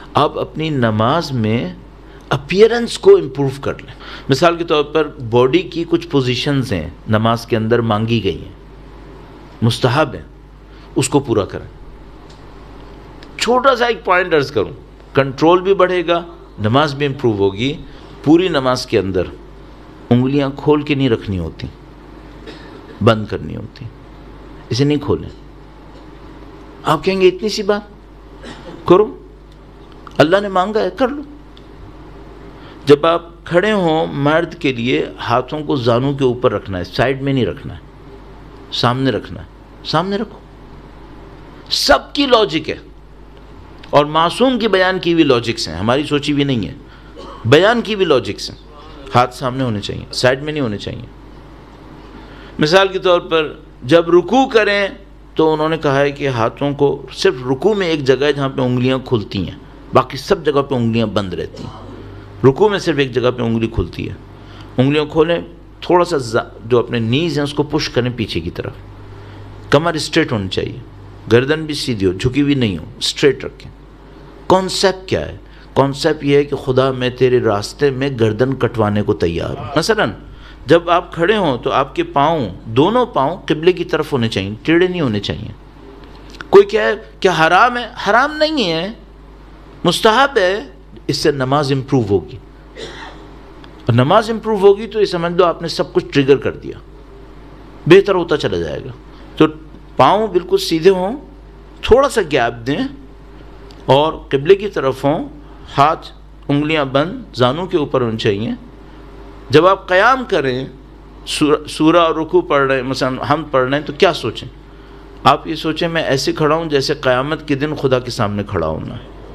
آپ اپنی نماز میں اپیرنس کو امپروو کر لیں. مثال کے طور پر باڈی کی کچھ پوزیشنز ہیں نماز کے اندر مانگی گئی ہیں، مستحب ہیں، اس کو پورا کریں. چھوٹا سا ایک پوائنٹ عرض کروں، کنٹرول بھی بڑھے گا، نماز بھی امپروو ہوگی. پوری نماز کے اندر انگلیاں کھول کے نہیں رکھنی ہوتی، بند کرنی ہوتی. اسے نہیں کھولیں. آپ کہیں گے اتنی سی بات کرو، اللہ نے مانگا ہے کر لو. جب آپ کھڑے ہوں مرد کے لیے ہاتھوں کو زانوں کے اوپر رکھنا ہے، سائڈ میں نہیں رکھنا ہے، سامنے رکھنا ہے. سامنے رکھو. سب کی لاجک ہے اور معصوم کی بیان کی ہوئی لاجکس ہیں، ہماری سوچی بھی نہیں ہے، بیان کی بھی لاجکس ہیں. ہاتھ سامنے ہونے چاہیے، سائڈ میں نہیں ہونے چاہیے. مثال کے طور پر جب رکوع کریں تو انہوں نے کہا ہے کہ ہاتھوں کو صرف رکوع میں ایک جگہ ہے جہاں پہ انگلیاں کھلتی ہیں، باقی سب جگہ پہ انگلیاں بند رہتی ہیں. رکوع میں صرف ایک جگہ پہ انگلی کھلتی ہے. انگلیاں کھولیں، تھوڑا سا جو اپنے نیز ہیں اس کو پش کریں پیچھے کی طرف. کمر اسٹریٹ ہونی چاہیے، گردن بھی سیدھی ہو، جھکی بھی نہیں ہو، اسٹریٹ رکھیں. کانسیپٹ کیا ہے؟ کانسیپٹ یہ ہے کہ خدا میں تیرے راستے میں گردن کٹوانے کو تیار ہوں. مثلا جب آپ کھڑے ہوں تو آپ کے پاؤں، دونوں پاؤں قبلے کی طرف ہونے چاہیے، ٹیڑھے نہیں ہونے چاہیے. کوئی کہے کہ حرام ہے، حرام نہیں ہے، مستحب ہے. اس سے نماز امپروو ہوگی. اور نماز امپروو ہوگی تو یہ سمجھ لو آپ نے سب کچھ ٹریگر کر دیا، بہتر ہوتا چلا جائے گا. تو پاؤں بالکل سیدھے ہوں، تھوڑا سا گیپ دیں اور قبلے کی طرف ہوں، ہاتھ انگلیاں بند، زانوں کے اوپر ہونے چاہیے. جب آپ قیام کریں، سورہ اور رکوع پڑھ رہے ہیں، مثلا ہم پڑھ رہے ہیں، تو کیا سوچیں؟ آپ یہ سوچیں میں ایسے کھڑا ہوں جیسے قیامت کے دن خدا کے سامنے کھڑا ہونا.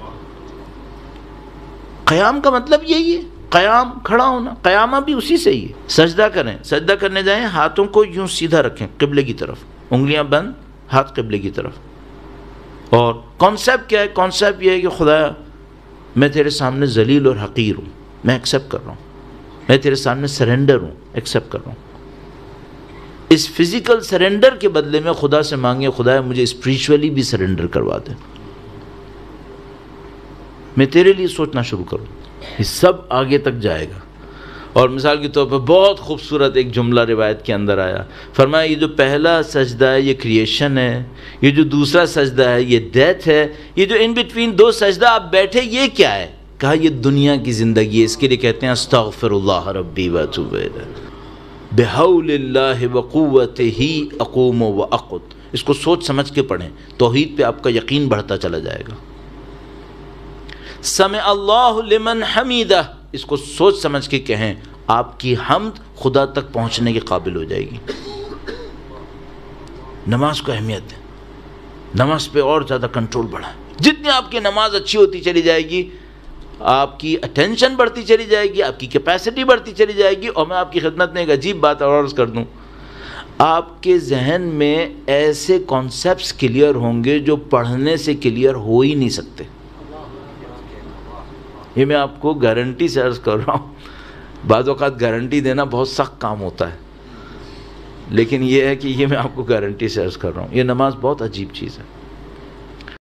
قیام کا مطلب یہی ہے، قیام کھڑا ہونا. قیامہ بھی اسی سے ہی ہے. سجدہ کریں، سجدہ کرنے جائیں، ہاتھوں کو یوں سیدھا رکھیں قبلے کی طرف، انگلیاں بند، ہاتھ قبلے کی طرف. اور کانسیپٹ کیا ہے؟ کانسیپٹ یہ ہے کہ خدا میں تیرے سامنے ذلیل اور حقیر ہوں، میں ایکسیپٹ کر رہا ہوں، میں تیرے سامنے سرنڈر ہوں، ایکسیپٹ کر رہا ہوں. اس فزیکل سرنڈر کے بدلے میں خدا سے مانگے خدا مجھے اسپریچولی بھی سرنڈر کروا دے، میں تیرے لیے سوچنا شروع کروں. یہ سب آگے تک جائے گا. اور مثال کے طور پر بہت خوبصورت ایک جملہ روایت کے اندر آیا، فرمایا یہ جو پہلا سجدہ ہے یہ کریشن ہے، یہ جو دوسرا سجدہ ہے یہ ڈیتھ ہے، یہ جو ان بٹوین دو سجدہ آپ بیٹھے یہ کیا ہے؟ کہا یہ دنیا کی زندگی ہے. اس کے لیے کہتے ہیں استغفر اللہ ربی واتوب الیہ بحول اللہ وقوتہ اقوم واقعد. اس کو سوچ سمجھ کے پڑھیں، توحید پہ آپ کا یقین بڑھتا چلا جائے گا. سمع اللہ لمن حمیدہ، اس کو سوچ سمجھ کے کہیں، آپ کی حمد خدا تک پہنچنے کے قابل ہو جائے گی. نماز کو اہمیت ہے، نماز پہ اور زیادہ کنٹرول بڑھا. جتنی آپ کی نماز اچھی ہوتی چلی جائے گی، آپ کی اٹینشن بڑھتی چلی جائے گی، آپ کی کیپیسٹی بڑھتی چلی جائے گی. اور میں آپ کی خدمت میں ایک عجیب بات اور عرض کر دوں، آپ کے ذہن میں ایسے کانسیپٹس کلیئر ہوں گے جو پڑھنے سے کلیئر ہو ہی نہیں سکتے. یہ میں آپ کو گارنٹی سے عرض کر رہا ہوں. بعض اوقات گارنٹی دینا بہت سخت کام ہوتا ہے، لیکن یہ ہے کہ یہ میں آپ کو گارنٹی سے عرض کر رہا ہوں، یہ نماز بہت عجیب چیز ہے.